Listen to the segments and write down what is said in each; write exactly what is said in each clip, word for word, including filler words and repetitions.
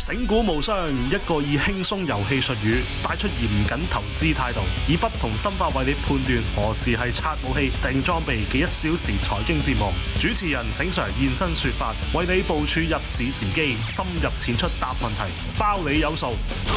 醒股無雙，一個以輕鬆遊戲術語帶出嚴謹投資態度，以不同心法為你判斷何時係拆武器定裝備嘅一小時財經節目。主持人醒 Sir 現身說法，為你部署入市時機，深入淺出答問題，包你有數。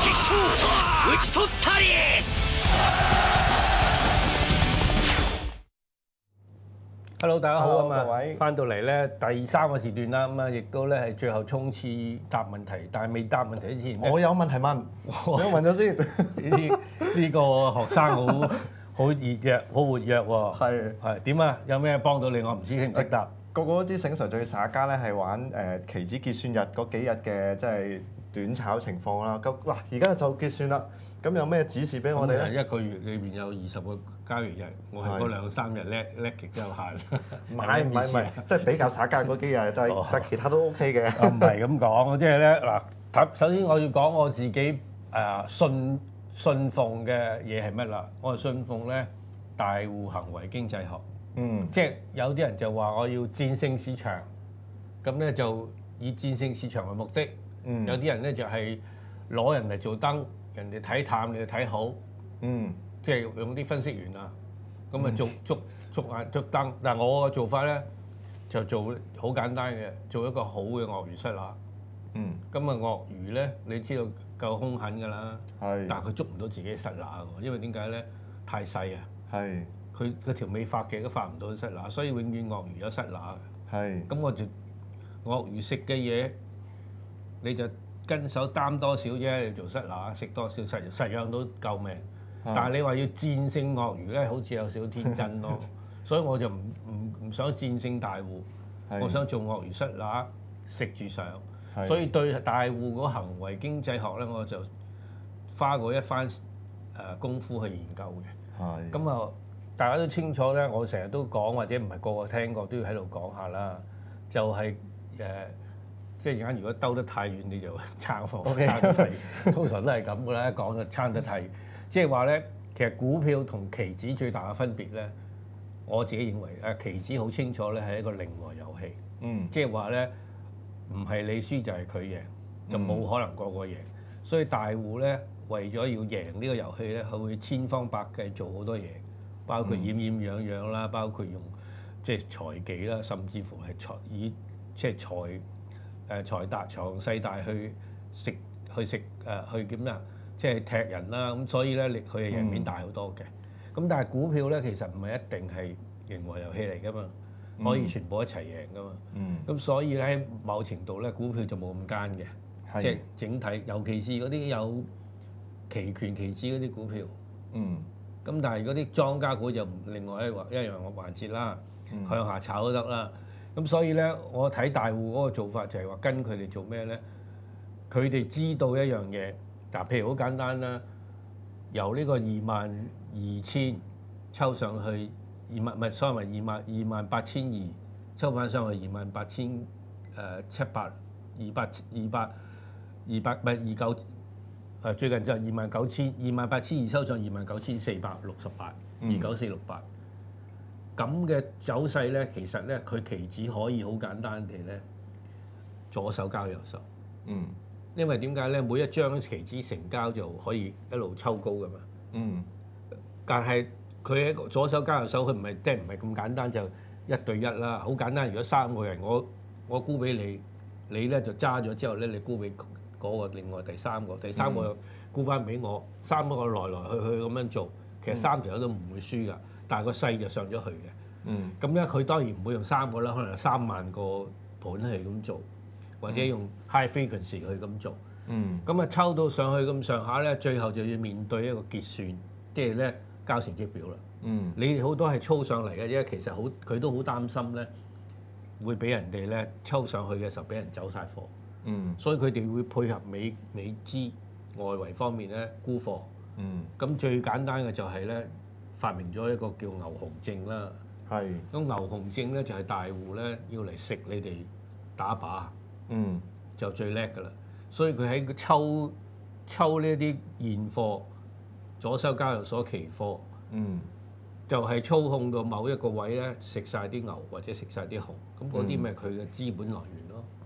Hello， 大家好啊嘛， 各位翻到嚟咧第三個時段啦，咁啊亦都咧係最後衝刺答問題，但係未答問題之前咧， 我有問題問， 我你問咗先。 呢呢個學生好好熱躍，好活躍喎。 係係點啊？有咩幫到你？我唔知識唔識答。 個個都知醒 Sir 最耍家咧係玩誒期指結算日嗰幾日嘅即係短炒情況啦。咁嗱而家就結算啦，咁有咩指示俾我哋咧？ 一個月裏邊有二十個交易日，我係嗰兩三日叻叻極都有限。 唔係唔係唔係，即係比較耍家嗰幾日，但係但係其他都 OK 嘅。 我唔係咁講，即係咧嗱，首先我要講我自己誒信信奉嘅嘢係乜啦？我係信奉咧大戶行為經濟學。 嗯， 即係有啲人就話我要戰勝市場，咁咧就以戰勝市場為目的。 嗯， 有啲人咧就係攞人嚟做燈，人哋睇淡你就睇好。 嗯， 即係用啲分析員啊，咁啊捉捉捉眼捉燈。但係我嘅做法咧就做好簡單嘅，做一個好嘅鱷魚塞拿。 嗯， 咁啊鱷魚咧，你知道夠兇狠㗎啦。 係。 但係佢捉唔到自己塞拿喎，因為點解咧？太細啊。 係。 佢佢條尾發嘅都發唔到塞拿，所以永遠鱷魚有塞拿嘅。 係。 咁我就鱷魚食嘅嘢，你就跟手擔多少啫，你做塞拿食多少實實養到救命。但係你話要戰勝鱷魚咧，好似有少少天真咯。所以我就唔唔唔想戰勝大戶，我想做鱷魚塞拿食住上。所以對大戶嗰行為經濟學咧，我就花過一番誒功夫去研究嘅。 係。 咁啊〜大家都清楚咧，我成日都講，或者唔係個個聽過，都要喺度講下啦。就係、是、誒、呃，即係而家如果兜得太遠，你就撐我撐得太遠。通常都係咁噶啦，一講就撐得太遠。即係話咧，其實股票同期指最大嘅分別咧，我自己認為誒期指好清楚咧係一個零和遊戲。 嗯。即係話咧，唔係你輸就係佢贏，就冇可能個個贏。嗯、所以大戶咧為咗要贏呢個遊戲咧，佢會千方百計做好多嘢。包括掩掩樣樣啦，包括用即係財技啦，甚至乎係財以即係財誒財大財雄勢大去食去食誒、呃、去點啊？即係踢人啦，咁所以咧，你佢嘅贏面大好多嘅。咁、嗯、但係股票咧，其實唔係一定係零和遊戲嚟噶嘛，嗯、可以全部一齊贏噶嘛。咁、嗯、所以咧喺某程度咧，股票就冇咁奸嘅，是即係整體，尤其是嗰啲有期權期指嗰啲股票。嗯。咁但係如果啲莊家股就另外一個一樣嘅環節啦，嗯、向下炒都得啦。咁所以咧，我睇大戶嗰個做法就係話跟佢哋做咩咧？佢哋知道一樣嘢，嗱，譬如好簡單啦，由呢個二萬二千抽上去二萬，唔係，sorry，二萬二萬八千二抽翻上去二萬八千誒七百二百二百二百唔係二九。誒最近就係二萬九千二萬八千二收上二萬九千四百六十八，二九四六八咁嘅走勢咧，其實咧佢期指可以好簡單地咧左手交右手，嗯，因為點解咧？每一張期指成交就可以一路抽高噶嘛，嗯，但係佢喺左手交右手，佢唔係即係唔係咁簡單就一對一啦，好簡單。如果三個人我我沽俾你，你咧就揸咗之後咧，你沽俾嗰個另外第三個，第三個沽翻俾我，三個來來去去咁樣做，其實三條友都唔會輸㗎，但係個勢就上咗去嘅。嗯，咁咧佢當然唔會用三個啦，可能有三萬個盤去咁做，或者用 high frequency 去咁做。嗯，咁啊抽到上去咁上下咧，最後就要面對一個結算，即係咧交成績表啦。嗯，你好多係操上嚟嘅啫，其實好佢都好擔心咧，會俾人哋咧抽上去嘅時候俾人走晒貨。嗯，所以佢哋會配合美美資外圍方面咧沽貨。嗯，咁最簡單嘅就係咧發明咗一個叫牛熊證啦。係是。咁牛熊證咧就係大戶咧要嚟食你哋打靶。嗯。就最叻㗎啦，所以佢喺抽抽呢啲現貨，左手交易所期貨。嗯。就係操控到某一個位咧，食晒啲牛或者食晒啲熊，咁嗰啲咪佢嘅資本來源咯。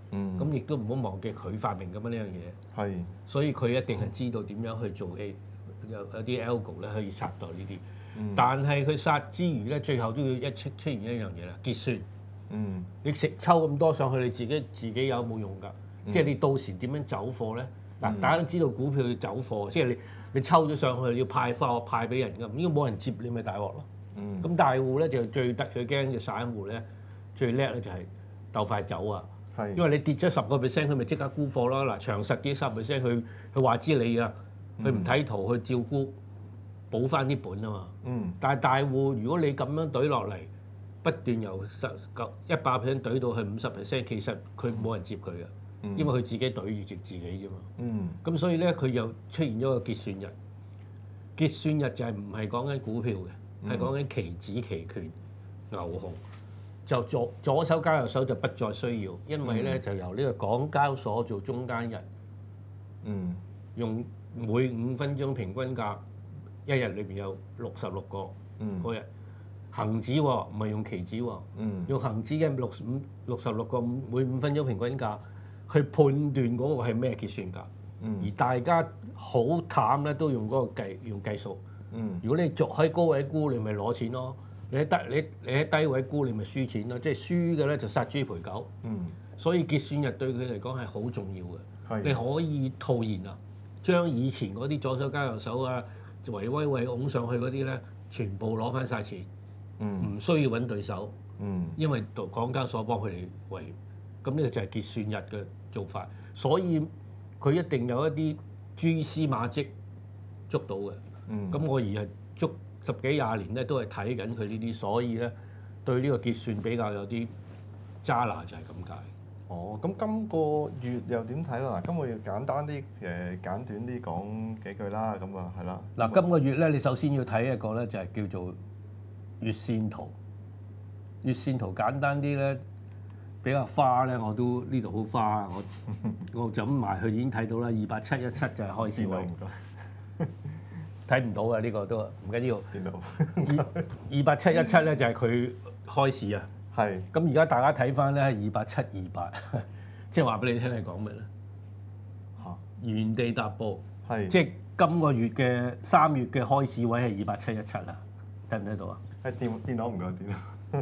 咁亦都唔好忘記佢發明咁樣呢樣嘢。 係。 所以佢一定係知道點樣去做戲，有有啲 algo 咧可以殺到呢啲。 嗯但係佢殺之餘咧，最後都要一出出現一樣嘢啦，結算。 嗯。 你食抽咁多上去，你自己自己有冇用㗎？ 嗯即係你到時點樣走貨咧？嗱，大家都知道股票要走貨，即係你你抽咗上去，你要派貨派俾人㗎，咁應該冇人接你咪大鑊咯。 嗯。 咁大戶咧就最得最驚嘅散戶咧，最叻咧就係鬥快走啊！ 係。 因為你跌咗十個 percent，佢咪即刻沽貨咯。嗱，長實跌十 percent，佢佢話知你啊，佢唔睇圖，佢照沽，補翻啲本啊嘛。 嗯。 但係大戶，如果你咁樣懟落嚟，不斷由十九一百 percent 懟到去五十 percent，其實佢冇人接佢嘅，因為佢自己懟住接自己啫嘛。 嗯。 咁所以咧，佢又出現咗個結算日。結算日就係唔係講緊股票嘅，係講緊期指、期權、牛熊。就左左手交右手就不再需要，因為咧、嗯、就由呢個港交所做中間人， 嗯， 用每五分鐘平均價，一日裏邊有六十六個嗰日，恒指喎唔係用期指喎， 嗯、 用恒指嘅六五六十六個每五分鐘平均價去判斷嗰個係咩結算價， 嗯、 而大家好淡咧都用嗰個計用計數， 嗯、 如果你續喺高位沽，你咪攞錢咯。你喺低你你喺低位沽，你咪輸錢咯，即係輸嘅咧就殺豬賠狗。 嗯。 所以結算日對佢嚟講係好重要嘅。 係。 你可以套現啊，將以前嗰啲左手交右手啊，維威維拱上去嗰啲咧，全部攞翻晒錢。 嗯。 唔需要揾對手。 嗯。 因為港交所幫佢哋維，咁呢個就係結算日嘅做法。所以佢一定有一啲蛛絲馬跡捉到嘅。 嗯。咁我而係捉。十幾廿年咧都係睇緊佢呢啲，所以咧對呢個結算比較有啲揸拿就係咁解。 哦，咁今個月又點睇啦？嗱，今個月簡單啲誒，簡短啲講幾句啦，咁啊係啦。 嗱，今個月咧，你首先要睇一個咧，就係叫做月線圖。月線圖簡單啲咧，比較花咧，我都呢度好花，我我就咁埋去已經睇到啦，二八七一七就係開始位。睇唔到啊！呢個都唔緊要。 見到二二八七一七咧就係佢開始啊。 係。 咁而家大家睇翻咧係二八七二八，即係話俾你聽係講咩咧？ 嚇！ 原地踏步。 係。即係今個月嘅三月嘅開始位係二八七一七啊！睇唔睇到啊？ 係電電腦唔夠電腦。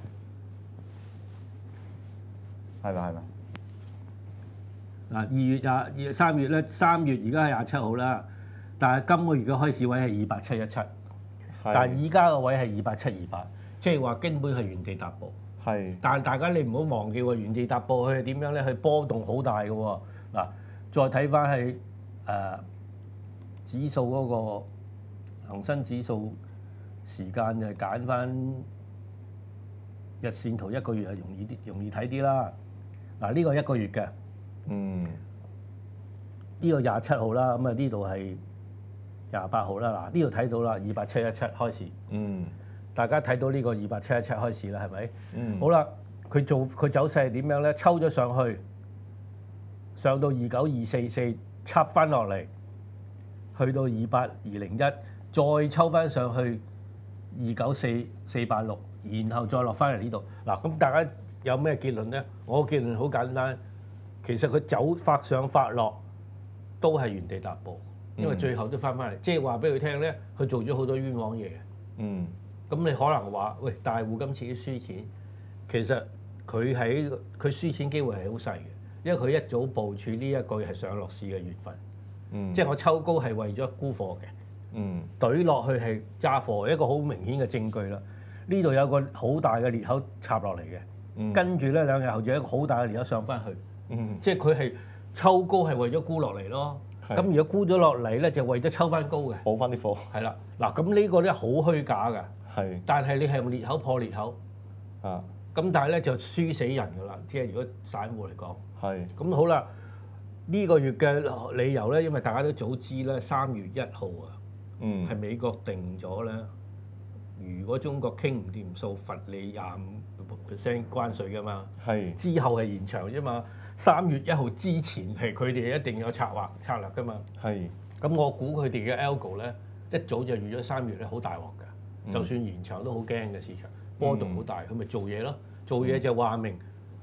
係啦係啦。 嗱，二月廿二三月咧，三月而家係廿七號啦。但係今個月嘅開始位係二八七一七，但係而家個位係二八七二八，即係話根本係原地踏步。 係。但係大家你唔好忘記喎，原地踏步佢係點樣咧？佢波動好大嘅喎。嗱，再睇翻係誒指數嗰個恆生指數時間就揀翻日線圖一個月係容易啲，容易睇啲啦。嗱，呢個一個月嘅。 嗯。 呢個廿七號啦，咁啊呢度係廿八號啦，嗱呢度睇到啦，二八七一七開始。 嗯。大家睇到呢個二八七一七開始啦，係咪？ 嗯。 好啦，佢做佢走勢係點樣咧？抽咗上去，上到二九二四四，插翻落嚟，去到二八二零一，再抽翻上去二九四四八六，然後再落翻嚟呢度。嗱，咁大家有咩結論咧？我嘅結論好簡單，其實佢走發上發落都係原地踏步。因為最後都翻翻嚟，即係話俾佢聽咧，佢做咗好多冤枉嘢。 嗯。咁你可能話：喂，大戶今次都輸錢，其實佢喺佢輸錢機會係好細嘅，因為佢一早部署呢一個係上落市嘅月份。 嗯。即係我抽高係為咗沽貨嘅。 嗯。懟落去係揸貨，一個好明顯嘅證據啦。呢度有個好大嘅裂口插落嚟嘅， 嗯、 跟住咧兩日後就有一個好大嘅裂口上翻去。 嗯。 即係佢係抽高係為咗沽落嚟咯。咁如果沽咗落嚟咧，就為咗抽翻高嘅， 補翻啲貨。 係啦，嗱咁呢個咧好虛假㗎。 係。 但係你係用裂口破裂口。 啊。 咁但係咧就輸死人㗎啦，即係如果散戶嚟講。 係。 咁好啦，呢、呢個月嘅理由咧，因為大家都早知咧，三月一號啊， 嗯， 係美國定咗咧，如果中國傾唔掂數，罰你廿五 percent 關稅㗎嘛。 係。 之後係延長啫嘛。三月一號之前係佢哋一定有策劃策略㗎嘛。 係。 咁我估佢哋嘅 algo 咧，一早就預咗三月咧好大鑊㗎。嗯、就算延長都好驚嘅市場，波動好大，佢咪、嗯、做嘢咯。做嘢就話明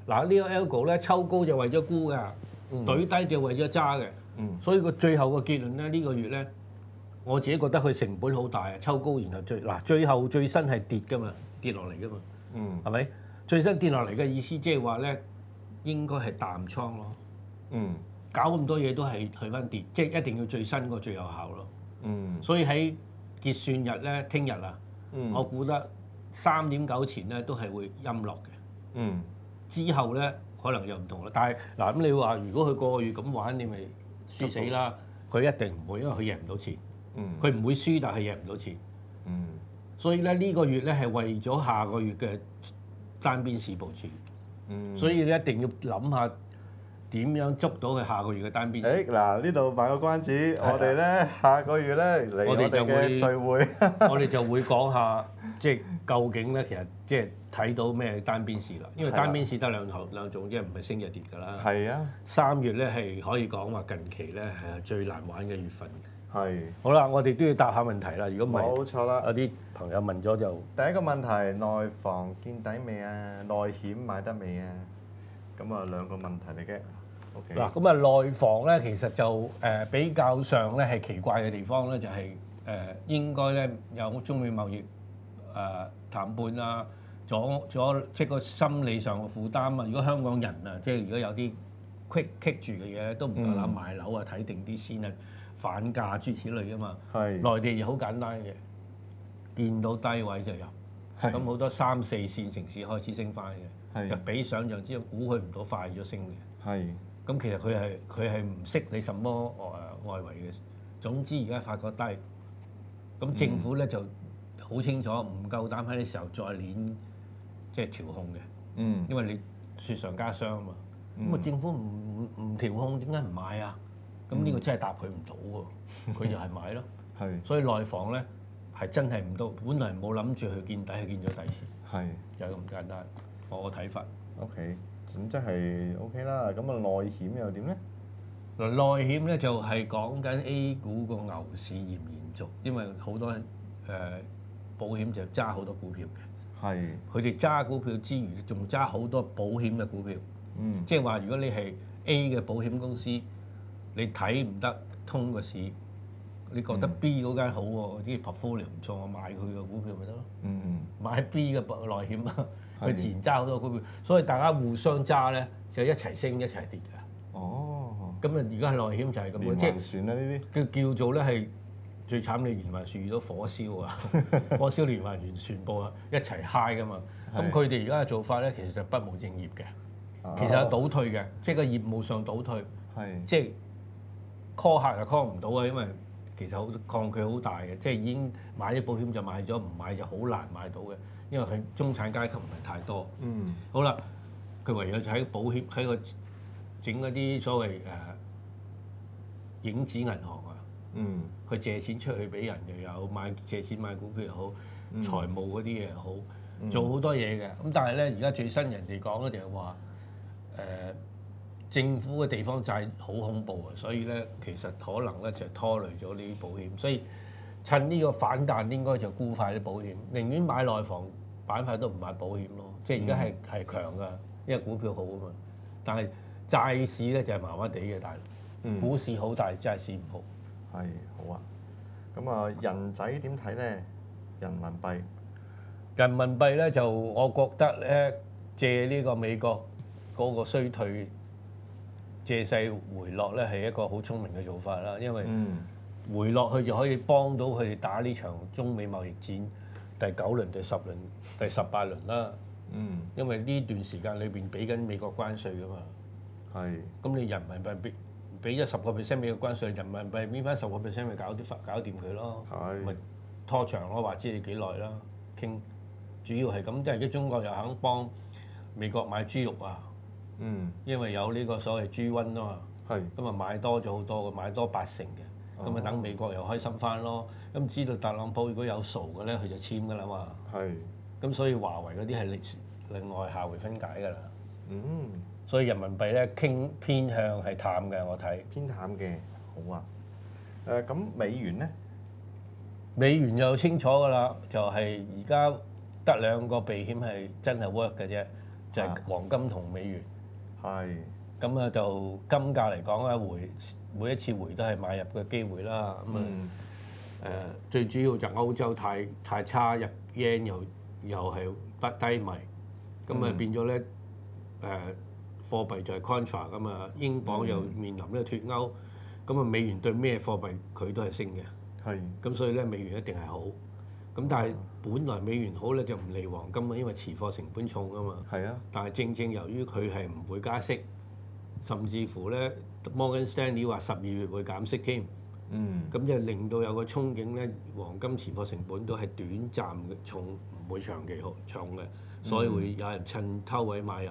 嗱呢個 algo 咧抽高就為咗沽㗎，懟低就為咗揸嘅。 嗯所以個最後個結論咧，呢個月咧，我自己覺得佢成本好大啊，抽高然後最嗱最後最新係跌㗎嘛，跌落嚟㗎嘛， 嗯係咪？最新跌落嚟嘅意思即係話咧，應該係淡倉咯。 嗯搞咁多嘢都係去翻跌，即係一定要最新個最有效咯。 嗯所以喺結算日咧，聽日啊， 嗯我估得三點九前咧都係會陰落嘅。 嗯之後咧可能又唔同啦。但係嗱咁你話，如果佢個個月咁玩，你咪輸死啦。佢一定唔會，因為佢贏唔到錢。 嗯佢唔會輸，但係贏唔到錢。 嗯所以咧呢個月咧係為咗下個月嘅單邊市部署。 嗯， 所以你一定要諗下點樣捉到佢下個月嘅單邊市。 誒嗱呢度賣個關子， 係啊我哋咧下個月咧嚟我哋我哋就會嘅聚會， 我哋就會講下，即係究竟咧，其實即係睇到咩單邊市啦。因為單邊市得兩頭兩種，即係唔係升就跌㗎啦。 係啊， 三月咧係可以講話近期咧係最難玩嘅月份。 係好啦，我哋都要答下問題啦。如果唔係， 冇錯啦。 有啲朋友問咗就第一個問題，內房見底未啊？內險買得未啊？咁啊兩個問題嚟嘅。OK。 嗱，咁啊內房咧其實就誒、呃、比較上咧係奇怪嘅地方咧，就係、是、誒、呃、應該咧有中美貿易誒、呃、談判啊，咗咗即係個心理上嘅負擔啊。如果香港人啊，即係如果有啲棘棘住嘅嘢，都唔夠膽買樓啊，睇定啲先啊，反價諸如此類㗎嘛。 係。 內地就好簡單嘅，見到低位就入。 係咁好多三四線城市開始升翻嘅， 係就比想象之中估佢唔到快咗升嘅。 係。 咁其實佢係佢係唔識你什麼誒外圍嘅。總之而家發覺低，咁政府咧就好清楚，唔夠膽喺呢時候再攣即係調控嘅。 嗯。 因為你雪上加霜啊嘛。咁啊、 嗯政府唔唔調控，點解唔買啊？咁呢個真係答佢唔到喎，佢就係買咯。 係。 所以內房咧係真係唔到，本來冇諗住去見底，去見咗底先， 係。 就係咁簡單。我嘅睇法。 OK，咁即係 OK 啦。咁啊內險又點咧？ 嗱內險咧就係講緊 A 股個牛市延唔延續，因為好多誒、呃、保險就揸好多股票嘅， 係。 佢哋揸股票之餘，仲揸好多保險嘅股票。 嗯。 即係話，如果你係 A 嘅保險公司，你睇唔得通個市，你覺得 B 嗰間好喎，啲 portfolio 唔錯，我買佢嘅股票咪得咯。 嗯嗯。 買 B 嘅內險啊， 係佢自然揸好多股票，所以大家互相揸咧就一齊升一齊跌㗎。 哦。 咁啊，而家係內險就係咁樣， 連即係環船啦呢叫叫做咧係最慘，你連環船遇到火燒啊，火燒連環船全部啊一齊 high 㗎嘛。咁佢哋而家嘅做法咧，其實就不務正業嘅， 啲。 其實係倒退嘅，即係個業務上倒退， 係。 即係 call 客就 call 唔到啊，因為其實好抗拒好大嘅，即係已經買啲保險就買咗，唔買就好難買到嘅，因為佢中產階級唔係太多。 嗯。 好啦，佢唯有就喺保險喺個整嗰啲所謂誒、呃、影子銀行啊， 嗯。 佢借錢出去俾人又有，買借錢買股票又好， 嗯財務嗰啲嘢又好， 嗯做好多嘢嘅。咁但係咧，而家最新人哋講咧就係話誒政府嘅地方債好恐怖啊，所以咧其實可能咧就拖累咗呢啲保險，所以趁呢個反彈應該就沽快啲保險，寧願買內房板塊都唔買保險咯。即係而家係係強㗎，因為股票好啊嘛。但係債市咧就係麻麻地嘅，但係股市好，但係債市唔好。 係好啊。咁啊，人仔點睇咧？人民幣。 人民幣咧就我覺得咧借呢個美國嗰個衰退借勢回落咧係一個好聰明嘅做法啦，因為回落去就可以幫到佢哋打呢場中美貿易戰第九輪、第十輪、第十八輪啦。 嗯。 因為呢段時間裏邊俾緊美國關稅㗎嘛。 係。 咁你人民幣俾俾咗十個 percent 美國關稅，人民幣搣翻十個 percent 咪搞啲搞掂佢咯。 係。 咪拖長咯，話知你幾耐啦，傾。主要係咁，即係而家中國又肯幫美國買豬肉啊。 嗯。 因為有呢個所謂豬瘟啊嘛。 係。 咁啊買多咗好多嘅，買多八成嘅。咁啊等美國又開心翻咯。咁知道特朗普如果有數嘅咧，佢就簽㗎啦嘛。 係。 咁所以華為嗰啲係另另外下回分解㗎啦。 嗯。 所以人民幣咧傾偏向係淡嘅，我睇。 偏淡嘅，好啊。誒咁美元咧？ 美元就清楚㗎啦，就係而家得兩個避險係真係 work 嘅啫。 就係黃金同美元。 係。 咁啊就金價嚟講咧，回每一次回都係買入嘅機會啦。咁啊誒最主要就歐洲太太差，入 yen 又又係不低迷，咁啊變咗咧誒貨幣就係 contra 噶嘛，英鎊又面臨呢個脫歐，咁啊美元對咩貨幣佢都係升嘅。 係。 咁所以咧美元一定係好。咁但係本來美元好咧就唔利黃金啊，因為持貨成本重啊嘛。 係啊。 但係正正由於佢係唔會加息，甚至乎咧 Morgan Stanley 話十二月會減息添。 嗯。 咁就令到有個憧憬咧，黃金持貨成本都係短暫嘅重，唔會長期好重嘅，所以會有人趁偷位買入。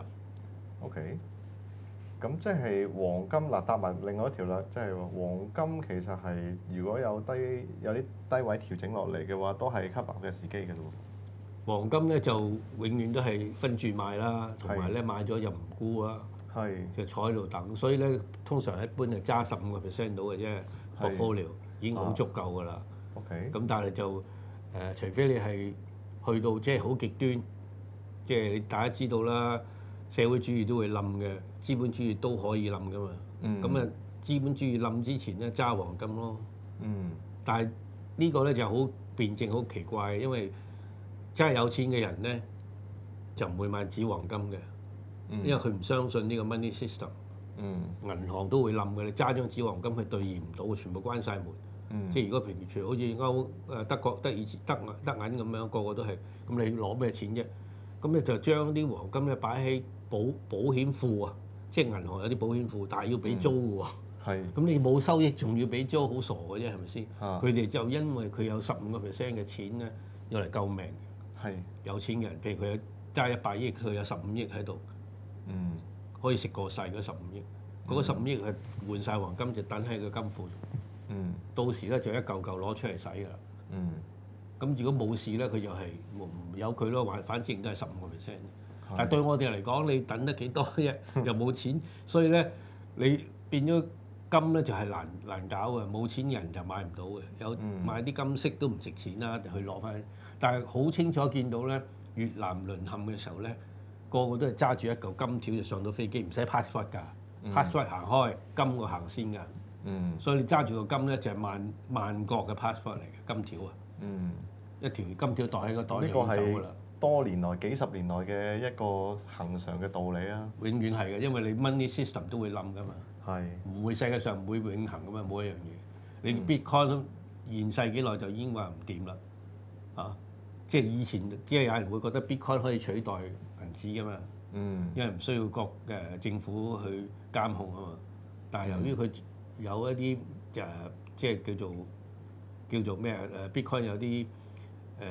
OK。咁即係黃金嗱，搭埋另外一條啦，即係黃金其實係如果有低有啲低位調整落嚟嘅話，都係吸納嘅時機嘅咯。 黃金咧就永遠都係分住買啦，同埋咧買咗又唔沽啊， 係就坐喺度等。所以咧通常一般係揸十五個 percent 到嘅啫 portfolio 已經好足夠㗎啦。 OK。 咁但係就誒、呃，除非你係去到即係好極端，即係你大家知道啦，社會主義都會冧嘅。資本主義都可以冧噶嘛，咁啊、嗯、資本主義冧之前咧揸黃金咯， 嗯、 但係呢個咧就好辯證好奇怪，因為真係有錢嘅人咧就唔會買紙黃金嘅，嗯、因為佢唔相信呢個 money system， 嗯、 銀行都會冧嘅，你揸張紙黃金佢兌現唔到，全部關晒門，嗯、即係如果平時好似歐誒德國德意志德德銀咁樣，個個都係，咁你攞咩錢啫？咁你就將啲黃金咧擺喺保保險庫啊！即係銀行有啲保險庫，但係要俾租嘅喎。係、嗯。咁你冇收益，仲要俾租，好傻嘅啫，係咪先？佢哋、啊、就因為佢有十五個 percent 嘅錢咧，用嚟救命。係是。有錢人，譬如佢有揸一百億，佢有十五億喺度。嗯。可以食過世嗰十五億，嗰個十五億係換晒黃金，就等喺個金庫。嗯。到時咧就一嚿嚿攞出嚟使㗎啦。嗯。咁如果冇事咧，佢就係唔由佢咯，反反正都係十五個 percent。但係對我哋嚟講，你等得幾多啫？又冇錢，所以咧你變咗金咧就係難難搞嘅，冇錢人就買唔到嘅。有買啲金飾都唔值錢啦，就去攞翻。但係好清楚見到咧，越南淪陷嘅時候咧，個個都係揸住一嚿金條就上到飛機，唔使 passport 㗎、嗯、passport 行開，金個行先㗎。嗯、所以你揸住個金咧就係萬萬國嘅 passport 嚟嘅金條啊。嗯、一條金條袋喺個袋就走㗎啦。 多年來幾十年來嘅一個恒常嘅道理啊！ 永遠係嘅，因為你 money system 都會冧噶嘛，係唔是會世界上唔會永恆噶嘛，冇一樣嘢。你 Bitcoin 現世紀內就已經話唔掂啦，啊！即係以前即係有人會覺得 Bitcoin 可以取代銀紙噶嘛，嗯，因為唔需要國誒政府去監控啊嘛。但係由於佢有一啲誒、呃、即係叫做叫做咩誒 Bitcoin 有啲誒。呃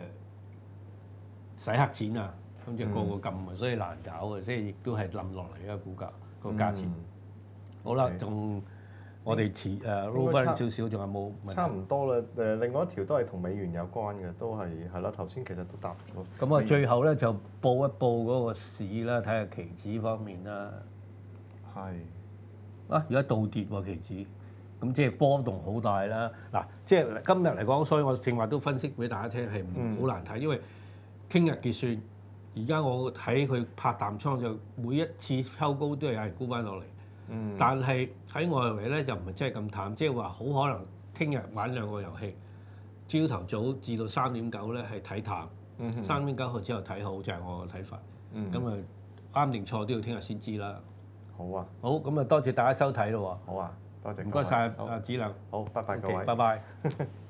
洗黑錢啊，咁就個個撳啊，所以難搞嘅，即係亦都係冧落嚟嘅股價個價錢。好啦，仲我哋遲誒撈翻少少，仲有冇？ 差唔多啦，誒，另外一條都係同美元有關嘅，都係係啦。頭先其實都答咗。 咁啊，最後咧就報一報嗰個市啦，睇下期指方面啦。係。啊，而家倒跌喎期指，咁即係波動好大啦。嗱，即係今日嚟講，所以我正話都分析俾大家聽，係唔好難睇，因為聽日結算，而家我睇佢拍淡倉就每一次抽高都係有人沽翻落嚟，嗯、但係喺外圍咧就唔係真係咁淡，即係話好可能聽日玩兩個遊戲，朝頭早至到三點九咧係睇淡，三點九號之後睇好就係我嘅睇法，咁啊啱定錯都要聽日先知啦。 好啊， 好，咁啊多謝大家收睇咯喎。 好啊，多謝。 唔該晒，阿子亮。 好，拜拜各位。 拜拜。